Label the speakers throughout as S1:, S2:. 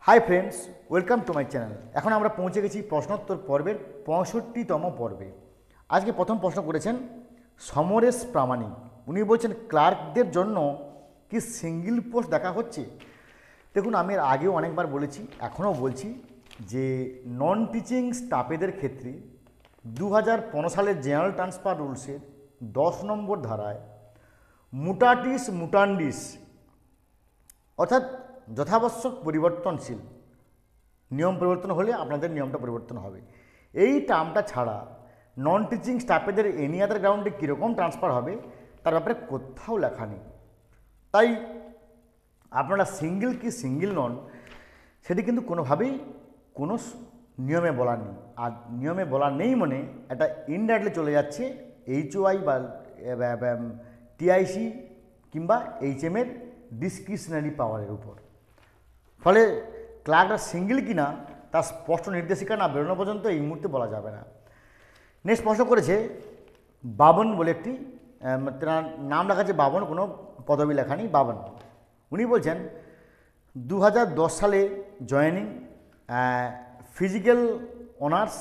S1: High friends, welcome to my channel. এখন আমরা পৌঁছে গেছি প্রশ্নোত্তর পর্বের 65তম পর্বে। আজকে প্রথম প্রশ্ন করেছেন সমরেশ প্রামাণিক। উনি বলছেন ক্লার্কদের জন্য কি সিঙ্গেল পোস্ট দেখা হচ্ছে? দেখুন, আমি এর আগেও অনেকবার বলেছি, এখনও বলছি যে নন টিচিং স্টাফেদের ক্ষেত্রে 2015 সালের জেনারেল ট্রান্সফার রুলসের 10 নম্বর ধারায় মুটাটিস মুটান্ডিস অর্থাৎ যথাবশ্যক পরিবর্তনশীল, নিয়ম পরিবর্তন হলে আপনাদের নিয়মটা পরিবর্তন হবে, এই টার্মটা ছাড়া নন টিচিং স্টাফেদের এনি আদার গ্রাউন্ডে কীরকম ট্রান্সফার হবে তার ব্যাপারে কোথাও লেখা নেই। তাই আপনারা সিঙ্গেল কি সিঙ্গেল নন সেটি কিন্তু কোনোভাবেই কোনো নিয়মে বলা নেই। আর নিয়মে বলা নেই মানে এটা ইনডাইরেক্টলি চলে যাচ্ছে HOI বা TIC কিংবা HM এর ডিসক্রিশনারি পাওয়ারের উপর। ফলে ক্লার্করা সিঙ্গেল কিনা তার স্পষ্ট নির্দেশিকা না বেরোনো পর্যন্ত এই মুহূর্তে বলা যাবে না। নেক্সট প্রশ্ন করেছে বাবন বলে একটি, তার নাম লেখা আছে বাবন, কোনো পদবি লেখা নেই, বাবন। উনি বলছেন 2010 সালে জয়েনিং ফিজিক্যাল অনার্স,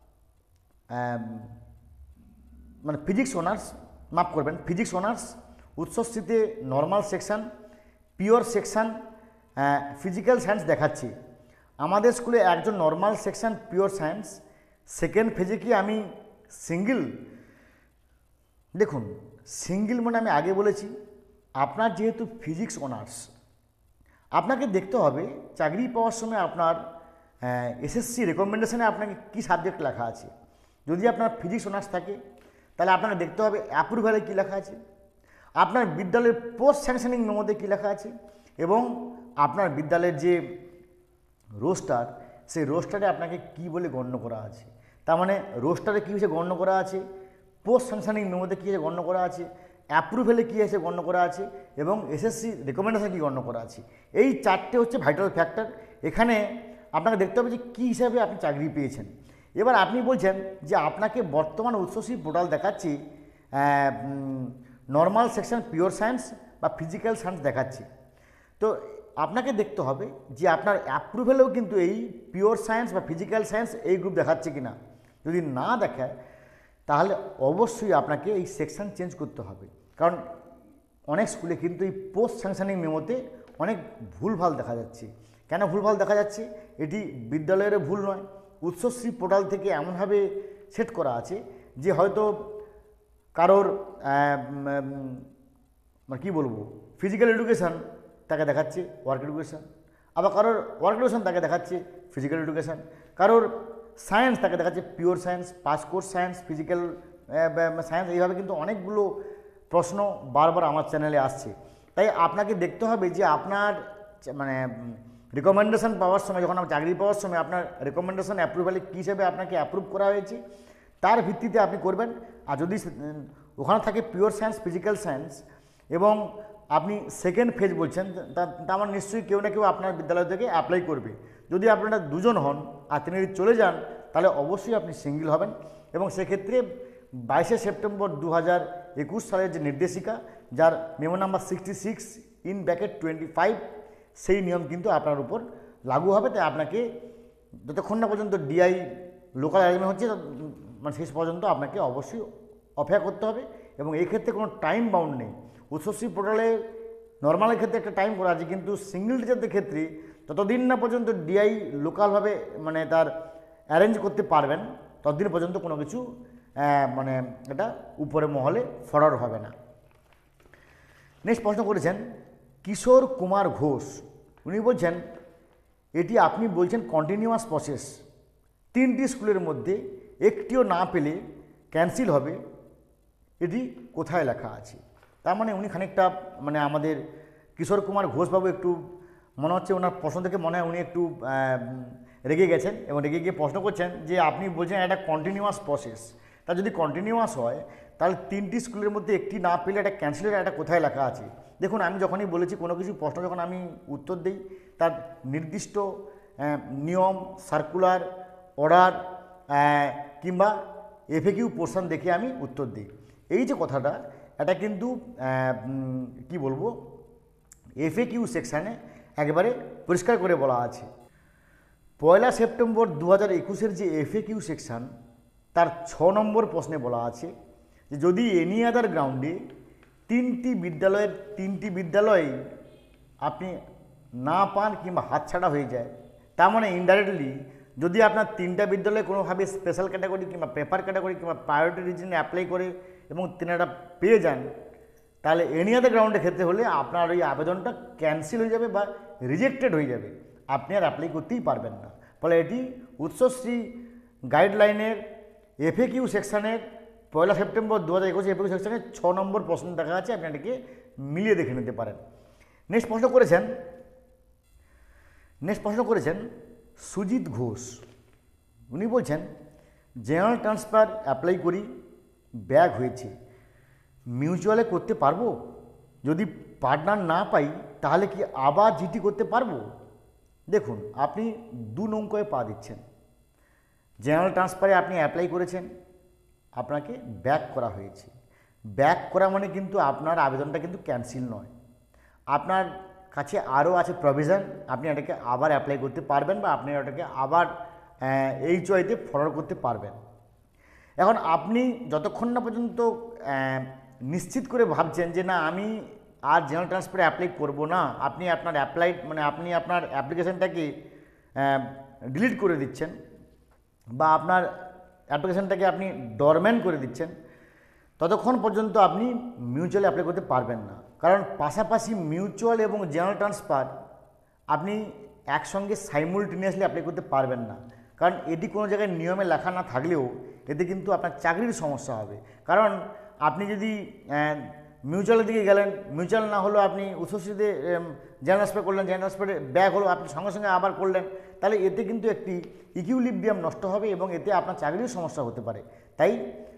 S1: মানে ফিজিক্স অনার্স, মাফ করবেন, ফিজিক্স অনার্স, উৎসস্থিতে normal section, pure section, physical science দেখাচ্ছি। আমাদের স্কুলে একজন normal section pure science, second ফেজে কি আমি সিঙ্গেল? দেখুন, সিঙ্গেল মানে আমি আগে বলেছি, আপনার যেহেতু ফিজিক্স অনার্স, আপনাকে দেখতে হবে চাকরি পাওয়ার সময় আপনার SSC রেকমেন্ডেশনে আপনাকে কী সাবজেক্ট লেখা আছে। যদি আপনার ফিজিক্স অনার্স থাকে তাহলে আপনাকে দেখতে হবে অ্যাপ্রুভালে কী লেখা আছে, আপনার বিদ্যালয়ের পোস্ট স্যাংশনিং মেমোতে কী লেখা আছে, এবং আপনার বিদ্যালয়ের যে রোস্টার, সেই রোস্টারে আপনাকে কী বলে গণ্য করা আছে। তার মানে রোস্টারে কী হিসেবে গণ্য করা আছে, পোস্ট স্যাংশনিং মেমোতে কী হিসেবে গণ্য করা আছে, অ্যাপ্রুভেলে কী হিসেবে গণ্য করা আছে, এবং SSC রেকমেন্ডেশনে কী গণ্য করা আছে। এই চারটে হচ্ছে ভাইটাল ফ্যাক্টর। এখানে আপনাকে দেখতে হবে যে কী হিসাবে আপনি চাকরি পেয়েছেন। এবার আপনি বলছেন যে আপনাকে বর্তমান উচ্চশিক্ষা পোর্টাল দেখাচ্ছি নর্মাল সেকশন পিওর সায়েন্স বা ফিজিক্যাল সায়েন্স দেখাচ্ছি। তো আপনাকে দেখতে হবে যে আপনার অ্যাপ্রুভেলেও কিন্তু এই পিওর সায়েন্স বা ফিজিক্যাল সায়েন্স এই গ্রুপ দেখাচ্ছে কিনা। যদি না দেখায় তাহলে অবশ্যই আপনাকে এই সেকশন চেঞ্জ করতে হবে, কারণ অনেক স্কুলে কিন্তু এই পোস্ট স্যাংশনিং মেমোতে অনেক ভুলভাল দেখা যাচ্ছে। কেন ভুলভাল দেখা যাচ্ছে? এটি বিদ্যালয়ের ভুল নয়, উচ্চশ্রী পোর্টাল থেকে এমনভাবে সেট করা আছে যে হয়তো কারোর কী বলবো, ফিজিক্যাল এডুকেশান তাকে দেখাচ্ছে ওয়ার্ক এডুকেশান, আবার কারোর ওয়ার্ক এডুকেশান তাকে দেখাচ্ছে ফিজিক্যাল এডুকেশান, কারোর সায়েন্স তাকে দেখাচ্ছে pure science, pass course science, physical science. এইভাবে কিন্তু অনেকগুলো প্রশ্ন বারবার আমার চ্যানেলে আসছে। তাই আপনাকে দেখতে হবে যে আপনার মানে রিকমেন্ডেশন পাওয়ার সময়, যখন আপনার চাকরি পাওয়ার সময় আপনার রিকমেন্ডেশন অ্যাপ্রুভালে কী হিসেবে আপনাকে অ্যাপ্রুভ করা হয়েছে তার ভিত্তিতে আপনি করবেন। আর যদি ওখানে থাকে পিওর সায়েন্স, ফিজিক্যাল সায়েন্স, এবং আপনি সেকেন্ড ফেজ বলছেন, তা আমার নিশ্চয়ই কেউ না কেউ আপনার বিদ্যালয় থেকে অ্যাপ্লাই করবে। যদি আপনারা দুজন হন আর তিনি যদি চলে যান তাহলে অবশ্যই আপনি সিঙ্গেল হবেন। এবং সেক্ষেত্রে 22শে সেপ্টেম্বর 2021 সালের যে নির্দেশিকা, যার মেমো নাম্বার 66/25, সেই নিয়ম কিন্তু আপনার উপর লাগু হবে। তাই আপনাকে যতক্ষণ না পর্যন্ত DI লোকাল অ্যারেঞ্জমেন্ট হচ্ছে, মানে শেষ পর্যন্ত আপনাকে অবশ্যই অপেক্ষা করতে হবে। এবং এই ক্ষেত্রে কোনো টাইম বাউন্ড নেই। উচ্চশ্রী পোর্টালে নর্মালের ক্ষেত্রে একটা টাইম করা আছে, কিন্তু সিঙ্গেল টিচারদের ক্ষেত্রে ততদিন না পর্যন্ত DI লোকালভাবে মানে তার অ্যারেঞ্জ করতে পারবেন, ততদিন পর্যন্ত কোনো কিছু মানে এটা উপরে মহলে ফরওয়ার্ড হবে না। নেক্সট প্রশ্ন করেছেন কিশোর কুমার ঘোষ। উনি বলছেন এটি আপনি বলছেন কন্টিনিউয়াস প্রসেস, 3টি স্কুলের মধ্যে একটিও না পেলে ক্যান্সেল হবে, এটি কোথায় লেখা আছে? তার মানে উনি খানিকটা মানে আমাদের কিশোর কুমার ঘোষবাবু একটু মনে হচ্ছে ওনার প্রশ্ন থেকে মনে হয় উনি একটু রেগে গেছেন, এবং রেগে গিয়ে প্রশ্ন করছেন যে আপনি বলছেন এটা কন্টিনিউয়াস প্রসেস, তা যদি কন্টিনিউয়াস হয় তাহলে 3টি স্কুলের মধ্যে একটি না পেলে এটা ক্যান্সেলের এটা কোথায় লেখা আছে? দেখুন, আমি যখনই বলেছি কোনো কিছু প্রশ্ন যখন আমি উত্তর দিই তার নির্দিষ্ট নিয়ম, সার্কুলার, অর্ডার কিংবা FAQ পোর্শন দেখে আমি উত্তর দিই। এই যে কথাটা, এটা কিন্তু কি বলবো, FAQ সেকশানে একেবারে পরিষ্কার করে বলা আছে। পয়লা সেপ্টেম্বর 2021-এর যে FAQ সেকশান তার 6 নম্বর প্রশ্নে বলা আছে যে যদি এনি আদার গ্রাউন্ডে তিনটি বিদ্যালয়ে আপনি না পান কিংবা হাতছাড়া হয়ে যায়, তার মানে ইনডাইরেক্টলি যদি আপনার 3টা বিদ্যালয়ে কোনোভাবে স্পেশাল ক্যাটাগরি কিংবা প্রেফার ক্যাটাগরি কিংবা প্রায়োরিটি রিজনে অ্যাপ্লাই করে এবং তিনারা পেয়ে যান, তাহলে এনি আদার গ্রাউন্ডের ক্ষেত্রে হলে আপনার ওই আবেদনটা ক্যান্সেল হয়ে যাবে বা রিজেক্টেড হয়ে যাবে, আপনি আর অ্যাপ্লাই করতেই পারবেন না। ফলে এটি উৎসশ্রী গাইডলাইনের FAQ সেকশানের পয়লা সেপ্টেম্বর 2021 FAQ সেকশানের 6 নম্বর প্রশ্ন দেখা আছে, আপনি এটাকে মিলিয়ে দেখে নিতে পারেন। নেক্সট প্রশ্ন করেছেন সুজিত ঘোষ। উনি বলছেন জেনারেল ট্রান্সফার অ্যাপ্লাই করি, ব্যাক হয়েছে, মিউচুয়ালে করতে পারবো? যদি পার্টনার না পাই তাহলে কি আবার জিটি করতে পারবো? দেখুন, আপনি 2 নৌকায় পা দিচ্ছেন। জেনারেল ট্রান্সফারে আপনি অ্যাপ্লাই করেছেন, আপনাকে ব্যাক করা হয়েছে। ব্যাক করা মানে কিন্তু আপনার আবেদনটা কিন্তু ক্যান্সেল নয়, আপনার কাছে আরও আছে প্রভিশন, আপনি এটাকে আবার অ্যাপ্লাই করতে পারবেন বা আপনি এটাকে আবার HYতে ফরওয়ার্ড করতে পারবেন। এখন আপনি যতক্ষণ না পর্যন্ত নিশ্চিত করে ভাবছেন যে না আমি আর জেনারেল ট্রান্সফারে অ্যাপ্লাই করব না, আপনি আপনার আপনি আপনার অ্যাপ্লিকেশানটাকে ডিলিট করে দিচ্ছেন বা আপনার অ্যাপ্লিকেশানটাকে আপনি ডরম্যান্ট করে দিচ্ছেন, ততক্ষণ পর্যন্ত আপনি মিউচুয়ালি অ্যাপ্লাই করতে পারবেন না। কারণ পাশাপাশি মিউচুয়াল এবং জেনারেল ট্রান্সফার আপনি একসঙ্গে সাইমultaneously অ্যাপ্লাই করতে পারবেন না, কারণ এটি কোনো জায়গায় নিয়মে লেখা না থাকলেও এতে কিন্তু আপনার চাকরির সমস্যা হবে। কারণ আপনি যদি মিউচুয়ালের দিকে গেলেন, মিউচুয়াল না হলেও আপনি উচ্চশ্রীতে জেনারেল ট্রান্সফার করলেন, জেনারেল ট্রান্সফারে ব্যাক হলো, আপনি সঙ্গে সঙ্গে আবার করলেন, তাহলে এতে কিন্তু একটি ইকুইলিব্রিয়াম নষ্ট হবে এবং এতে আপনার চাকরির সমস্যা হতে পারে। তাই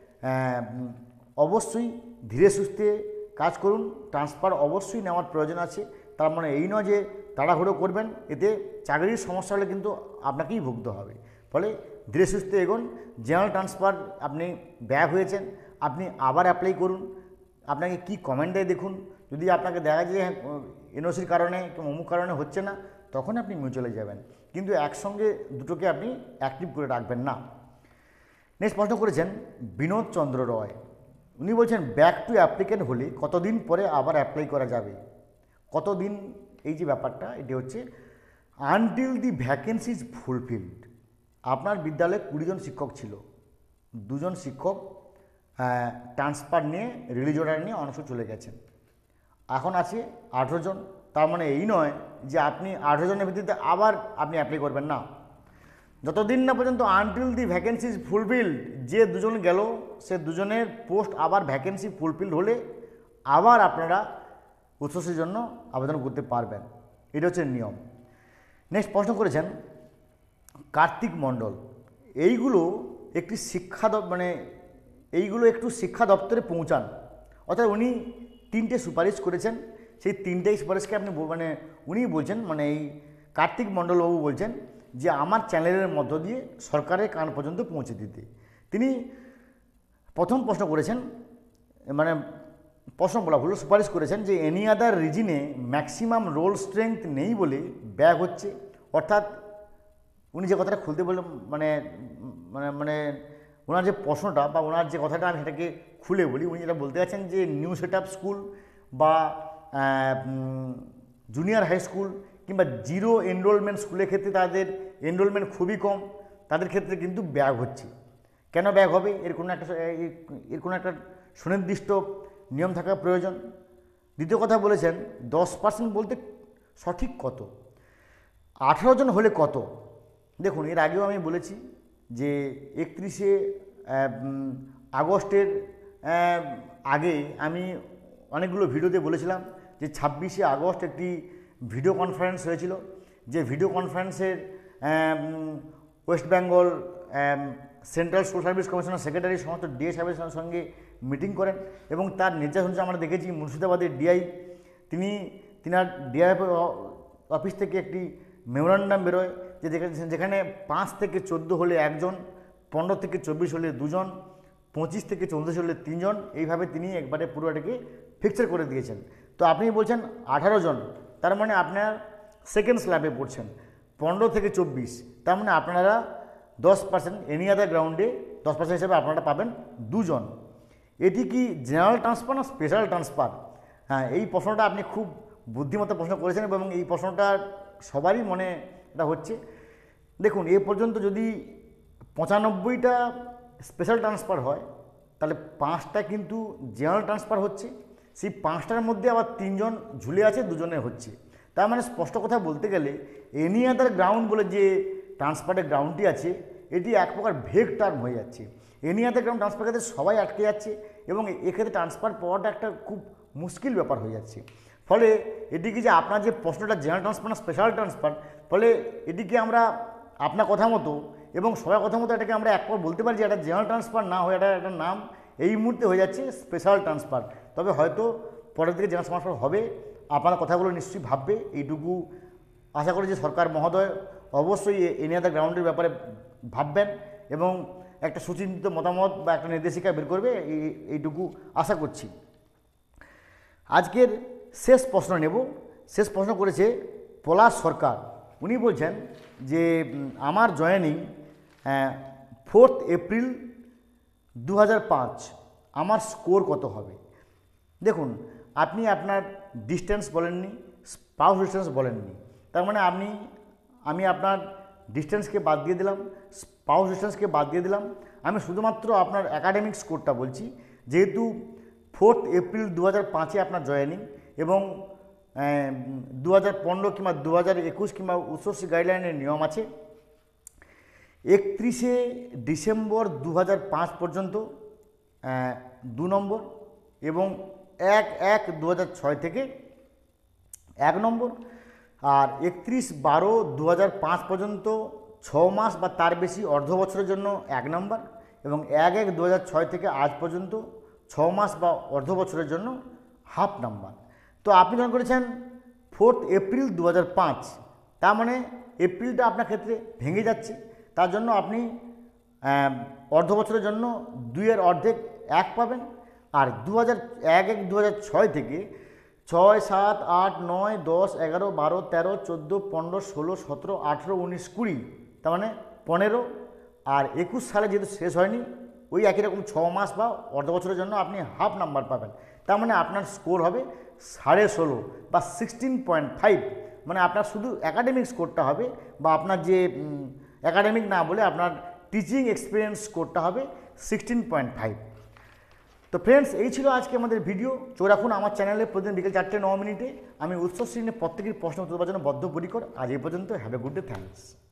S1: অবশ্যই ধীরে সুস্থে কাজ করুন। ট্রান্সফার অবশ্যই নেওয়ার প্রয়োজন আছে, তার মানে এই নয় যে তাড়াহুড়ো করবেন, এতে চাকরির সমস্যা হলে কিন্তু আপনাকেই ভুগতে হবে। ফলে ধীরে সুস্থে এগোন। জেনারেল ট্রান্সফার আপনি ব্যাক হয়েছেন, আপনি আবার অ্যাপ্লাই করুন, আপনাকে কি কমেন্ট দেয় দেখুন। যদি আপনাকে দেখা যায় এনওসির কারণে কিংবা অমুক কারণে হচ্ছে না, তখন আপনি মিউচুয়ালে যাবেন, কিন্তু একসঙ্গে দুটোকে আপনি অ্যাক্টিভ করে রাখবেন না। নেক্সট প্রশ্ন করেছেন বিনোদ চন্দ্র রয়। উনি বলছেন ব্যাক টু অ্যাপ্লিকেন্ট হলে কতদিন পরে আবার অ্যাপ্লাই করা যাবে? কতদিন, এই যে ব্যাপারটা, এটি হচ্ছে until the vacancy is fulfilled. আপনার বিদ্যালয়ে 20 জন শিক্ষক ছিল, 2 জন শিক্ষক ট্রান্সফার নিয়ে রিলিজ অর্ডার নিয়ে অনেক চলে গেছেন, এখন আছে 18 জন। তার মানে এই নয় যে আপনি 18 জনের ভিত্তিতে আবার আপনি অ্যাপ্লাই করবেন না। যতদিন না পর্যন্ত until the vacancy is fulfilled, যে 2 জন গেল সে 2 জনের পোস্ট আবার ভ্যাকেন্সি ফুলফিলড হলে আবার আপনারা উচ্চশিক্ষার জন্য আবেদন করতে পারবেন, এটা হচ্ছে নিয়ম। নেক্সট প্রশ্ন করেছেন কার্তিক মণ্ডল। এইগুলো একটি একটু শিক্ষা দপ্তরে পৌঁছান। অর্থাৎ উনি 3টে সুপারিশ করেছেন, সেই 3টেই সুপারিশকে আপনি উনি বলছেন, এই কার্তিক মণ্ডলবাবু বলছেন যে আমার চ্যানেলের মধ্য দিয়ে সরকারের কান পর্যন্ত পৌঁছে দিতে। তিনি প্রথম প্রশ্ন করেছেন, প্রশ্ন বলা ভুল, সুপারিশ করেছেন যে এনি আদার রিজনে ম্যাক্সিমাম রোল স্ট্রেংথ নেই বলে ব্যাক হচ্ছে। অর্থাৎ উনি যে কথাটা খুলতে বললেন, ওনার যে প্রশ্নটা বা ওনার যে কথাটা আমি সেটাকে খুলে বলি, উনি যেটা বলতে চাচ্ছেন যে নিউ সেট আপ স্কুল বা জুনিয়র হাই স্কুল কিংবা জিরো এনরোলমেন্ট স্কুলের ক্ষেত্রে তাদের এনরোলমেন্ট খুবই কম, তাদের ক্ষেত্রে কিন্তু ব্যাক হচ্ছে। কেন ব্যাক হবে এর কোনো একটা সুনির্দিষ্ট নিয়ম থাকা প্রয়োজন। দ্বিতীয় কথা বলেছেন 10% বলতে সঠিক কত? 18 জন হলে কত? দেখুন, এর আগেও আমি বলেছি যে 31শে আগস্টের আগে আমি অনেকগুলো ভিডিওতে বলেছিলাম যে 26শে আগস্ট একটি ভিডিও কনফারেন্স হয়েছিল, যে ভিডিও কনফারেন্সের West Bengal central school service কমিশনের সেক্রেটারি সমস্ত ডিএ সাহেবের সঙ্গে মিটিং করেন এবং তার নির্দেশ অনুযায়ী আমরা দেখেছি মুর্শিদাবাদের ডিআই তিনার ডিআই অফিস থেকে একটি মেমোরান্ডাম বেরোয় যে যেখানে 5 থেকে 14 হলে 1 জন, 15 থেকে 24 হলে 2 জন, 25 থেকে 34 হলে 3 জন, এইভাবে তিনি একবারে পুরো এটাকে ফিক্সার করে দিয়েছেন। তো আপনি বলছেন 18 জন, তার মানে আপনার সেকেন্ড স্ল্যাবে পড়ছেন। 15 থেকে 24, তার মানে আপনারা 10%, এনি আদার গ্রাউন্ডে 10% হিসেবে আপনারা পাবেন 2 জন। এটি কি জেনারেল ট্রান্সফার না স্পেশাল ট্রান্সফার? হ্যাঁ, এই প্রশ্নটা আপনি খুব বুদ্ধিমত্তা প্রশ্ন করেছেন এবং এই প্রশ্নটা সবারই মনে এটা হচ্ছে। দেখুন, এ পর্যন্ত যদি 95টা স্পেশাল ট্রান্সফার হয়, তাহলে 5টা কিন্তু জেনারেল ট্রান্সফার হচ্ছে। সেই 5টার মধ্যে আবার 3 জন ঝুলে আছে, 2 জনের হচ্ছে। তার মানে স্পষ্ট কথা বলতে গেলে এনি আদার গ্রাউন্ড বলে যে ট্রান্সফারের গ্রাউন্ডটি আছে, এটি এক প্রকার ভেগ টার্ম হয়ে যাচ্ছে। এনি আদার গ্রাউন্ড ট্রান্সফার ক্ষেত্রে সবাই আটকে যাচ্ছে এবং এক্ষেত্রে ট্রান্সফার পাওয়াটা একটা খুব মুশকিল ব্যাপার হয়ে যাচ্ছে। ফলে এটিকে যে আপনার যে প্রশ্নটা জেনারেল ট্রান্সফার না স্পেশাল ট্রান্সফার, ফলে এটিকে আমরা আপনার কথা মতো এবং সবার কথা মতো এটাকে আমরা একবার বলতে পারি যে এটা জেনারেল ট্রান্সফার না হয়ে এটা একটা নাম এই মুহূর্তে হয়ে যাচ্ছে স্পেশাল ট্রান্সফার। তবে হয়তো পরের দিকে জেনারেল ট্রান্সফার হবে, আপনার কথাগুলো নিশ্চয়ই ভাববে, এইটুকু আশা করি যে সরকার মহোদয় অবশ্যই এনি আদার গ্রাউন্ডের ব্যাপারে ভাববেন এবং একটা সুচিন্তিত মতামত বা একটা নির্দেশিকা বের করবে, এইটুকু আশা করছি। আজকের শেষ প্রশ্ন নেব। শেষ প্রশ্ন করেছে পলাশ সরকার। উনি বলছেন যে আমার জয়েনিং 4 এপ্রিল 2005, আমার স্কোর কত হবে? দেখুন, আপনি আপনার ডিস্টেন্স বলেননি, স্পাউস ডিস্টেন্স বলেননি, তার মানে আমি আপনার ডিস্টেন্সকে বাদ দিয়ে দিলাম, স্পাউস ডিস্টেন্সকে বাদ দিয়ে দিলাম। আমি শুধুমাত্র আপনার একাডেমিক স্কোরটা বলছি। যেহেতু 4 এপ্রিল 2005-এ আপনার জয়েনিং এবং 2015 কিংবা 2021 কিংবা উচ্চশিক্ষা গাইডলাইনের নিয়ম আছে 31শে ডিসেম্বর 2005 পর্যন্ত 2 নম্বর এবং 1/1/2006 থেকে 1 নম্বর, আর 31/12/2005 পর্যন্ত 6 মাস বা তার বেশি অর্ধ বছরের জন্য 1 নম্বর এবং 1/1/2006 থেকে আজ পর্যন্ত 6 মাস বা অর্ধ বছরের জন্য হাফ নাম্বার। তো আপনি যখন করেছেন 4 এপ্রিল 2005, তার মানে এপ্রিলটা আপনার ক্ষেত্রে ভেঙে যাচ্ছে, তার জন্য আপনি অর্ধ বছরের জন্য 2-এর অর্ধেক 1 পাবেন। আর 1/1/2006 থেকে 6, 7, 8, 9, 10, 11, 12, 13, 14, 15, 16, 17, 18, 19, 20, তার মানে 15 আর 21 সালে যেহেতু শেষ হয়নি, ওই একই রকম 6 মাস বা অর্ধ বছরের জন্য আপনি হাফ নাম্বার পাবেন। তার মানে আপনার স্কোর হবে 16.5 বা 16.5, মানে আপনার শুধু একাডেমিক স্কোরটা হবে বা আপনার যে একাডেমিক না বলে আপনার টিচিং এক্সপিরিয়েন্স স্কোরটা হবে 16.5। তো ফ্রেন্ডস, এই ছিল আজকে আমাদের ভিডিও। চোখ রাখুন আমার চ্যানেলে প্রতিদিন বিকেল 4:09 আমি উৎস শ্রেণীর প্রত্যেকের প্রশ্ন উত্তর দেওয়ার জন্য বদ্ধপরিকর। আজ এই পর্যন্ত। Have a good day, thanks.